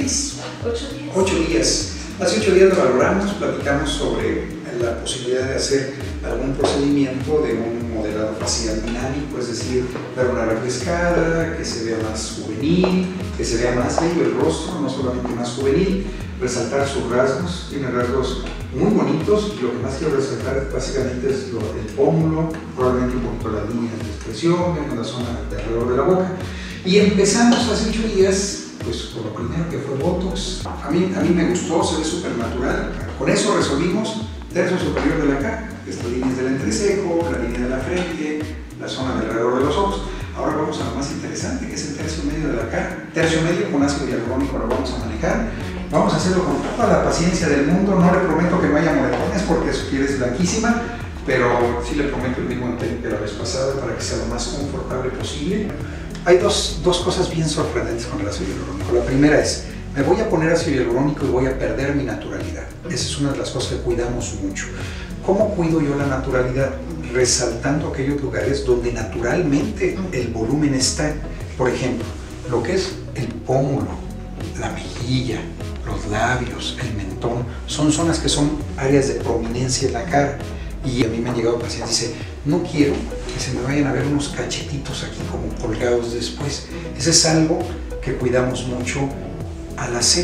días. 8 días. 8 días. Hace 8 días lo valoramos, platicamos sobre la posibilidad de hacer algún procedimiento de un modelado facial dinámico, es decir, dar una refrescada, que se vea más juvenil, que se vea más bello el rostro, no solamente más juvenil, resaltar sus rasgos. Tiene rasgos muy bonitos y lo que más quiero resaltar básicamente es el pómulo, probablemente un poquito las líneas de expresión, en la zona de alrededor de la boca. Y empezamos hace 8 días pues por lo primero que fue Botox. A mí me gustó, se ve súper natural. Con eso resolvimos tercio superior de la cara, estas líneas del entrecejo, la línea de la frente, la zona de alrededor de los ojos. Ahora vamos a lo más interesante, que es el tercio medio de la cara. Tercio medio con ácido hialurónico lo vamos a manejar. Vamos a hacerlo con toda la paciencia del mundo. No le prometo que no haya moretones porque su piel es blanquísima, pero sí le prometo el mismo que la vez pasada para que sea lo más confortable posible. Hay dos cosas bien sorprendentes con el ácido hialurónico. La primera es, me voy a poner ácido hialurónico y voy a perder mi naturalidad. Esa es una de las cosas que cuidamos mucho. ¿Cómo cuido yo la naturalidad? Resaltando aquellos lugares donde naturalmente el volumen está. Por ejemplo, lo que es el pómulo, la mejilla, los labios, el mentón, son zonas que son áreas de prominencia en la cara. Y a mí me han llegado pacientes y dicen, no quiero que se me vayan a ver unos cachetitos aquí como colgados después. Ese es algo que cuidamos mucho. Al hacer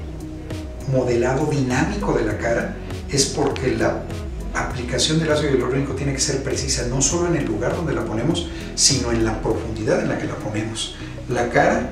un modelado dinámico de la cara es porque la aplicación del ácido hialurónico tiene que ser precisa, no solo en el lugar donde la ponemos, sino en la profundidad en la que la ponemos. La cara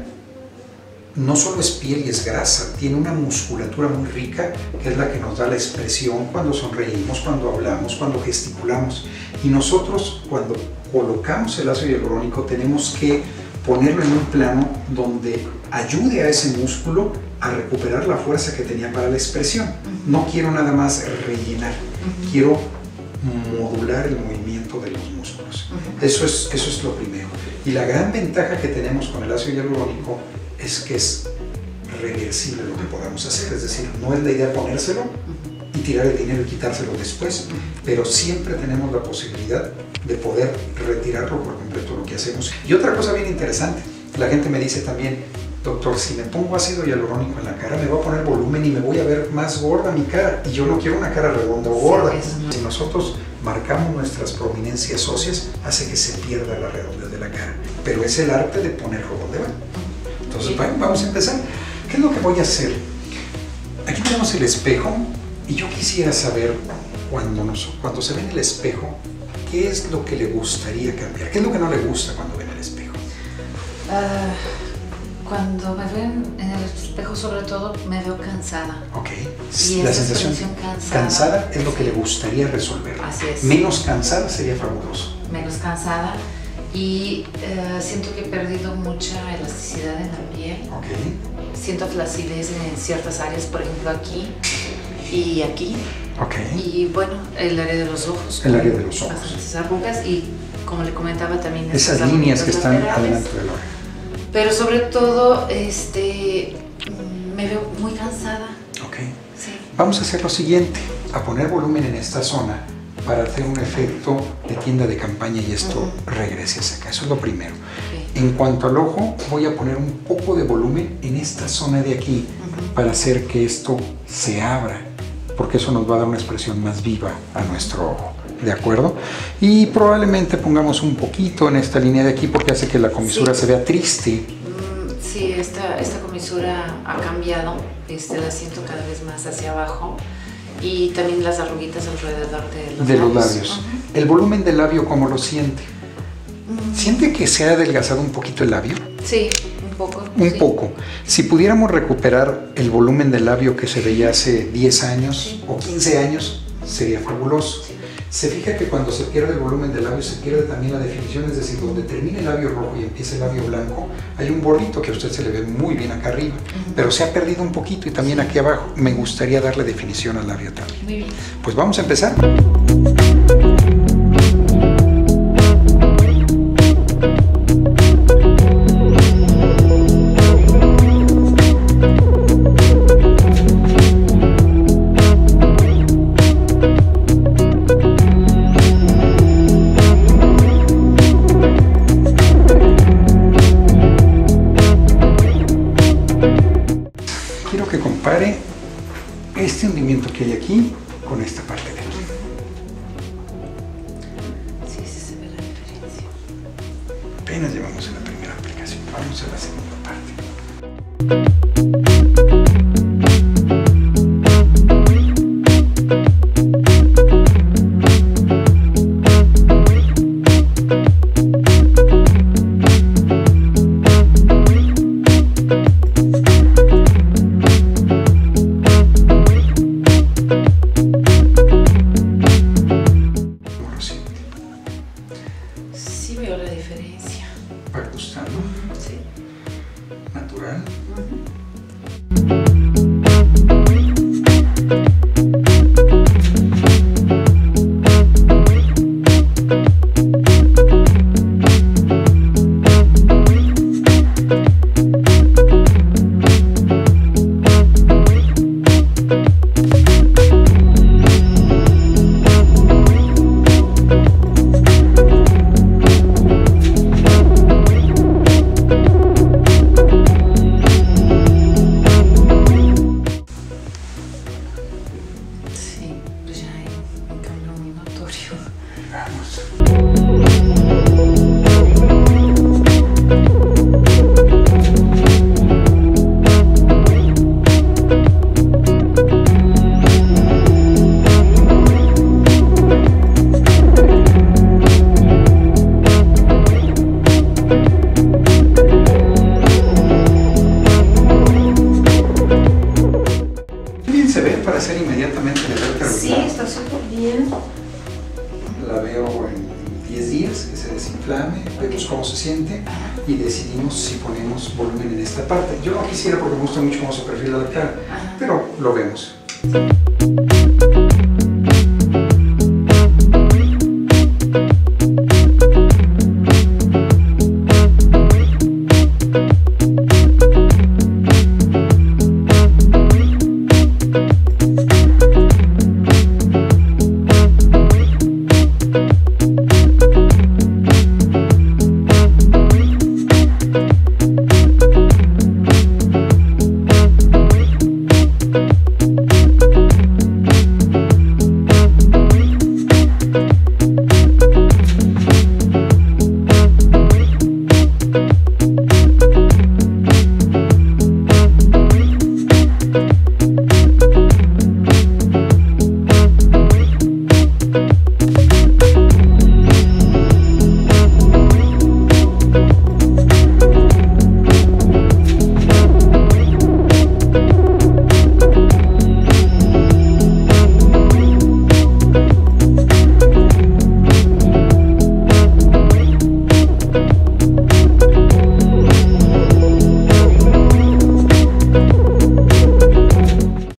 no solo es piel y es grasa, tiene una musculatura muy rica que es la que nos da la expresión cuando sonreímos, cuando hablamos, cuando gesticulamos. Y nosotros cuando colocamos el ácido hialurónico tenemos que ponerlo en un plano donde ayude a ese músculo a recuperar la fuerza que tenía para la expresión. No quiero nada más rellenar, quiero modular el movimiento de los músculos. Eso es lo primero. Y la gran ventaja que tenemos con el ácido hialurónico es que es reversible lo que podamos hacer, es decir, no es la idea ponérselo y tirar el dinero y quitárselo después, pero siempre tenemos la posibilidad de poder retirarlo por completo lo que hacemos. Y otra cosa bien interesante, la gente me dice también, doctor, si me pongo ácido hialurónico en la cara me va a poner volumen y me voy a ver más gorda mi cara, y yo no quiero una cara redonda o gorda. Si nosotros marcamos nuestras prominencias óseas, hace que se pierda la redondez de la cara, pero es el arte de ponerlo donde va. Entonces, vamos a empezar. ¿Qué es lo que voy a hacer? Aquí tenemos el espejo y yo quisiera saber, cuando se ve en el espejo, ¿qué es lo que le gustaría cambiar? ¿Qué es lo que no le gusta cuando ve en el espejo? Cuando me veo en el espejo, sobre todo, me veo cansada. Ok. Y la esa sensación cansada es lo que le gustaría resolver. Así es. Menos cansada sería fabuloso. Menos cansada. Y siento que he perdido mucha elasticidad en la piel. Ok. Siento flacidez en ciertas áreas, por ejemplo aquí y aquí. Ok. Y bueno, el área de los ojos. El área de los ojos. Bastantes arrugas y, como le comentaba también, esas líneas que están adelante de la oreja. Pero sobre todo, me veo muy cansada. Ok. Sí. Vamos a hacer lo siguiente, a poner volumen en esta zona para hacer un efecto de tienda de campaña y esto regrese hacia acá. Eso es lo primero. Okay. En cuanto al ojo, voy a poner un poco de volumen en esta zona de aquí para hacer que esto se abra, porque eso nos va a dar una expresión más viva a nuestro ojo. ¿De acuerdo? Y probablemente pongamos un poquito en esta línea de aquí porque hace que la comisura se vea triste. Sí, esta comisura ha cambiado, la siento cada vez más hacia abajo. Y también las arruguitas alrededor de los labios. El volumen del labio, ¿cómo lo siente? ¿Siente que se ha adelgazado un poquito el labio? Sí, un poco. Un poco. Si pudiéramos recuperar el volumen del labio que se veía hace 10 años o 15 años, sería fabuloso. Se fija que cuando se pierde el volumen del labio se pierde también la definición, es decir, donde termina el labio rojo y empieza el labio blanco, hay un borrito que a usted se le ve muy bien acá arriba, pero se ha perdido un poquito y también aquí abajo. Me gustaría darle definición al labio también. Muy bien. Pues vamos a empezar. este hundimiento que hay aquí con esta parte de aquí. Sí, sí se ve la diferencia. Apenas llevamos en la primera aplicación, vamos a la segunda parte. Sí veo la diferencia. Va gustando. Sí. Natural. Se ve para hacer inmediatamente la alberca lunar. Sí, está súper bien. La veo en 10 días que se desinflame, vemos cómo se siente y decidimos si ponemos volumen en esta parte. Yo no quisiera porque me gusta mucho cómo se perfila la cara, pero lo vemos.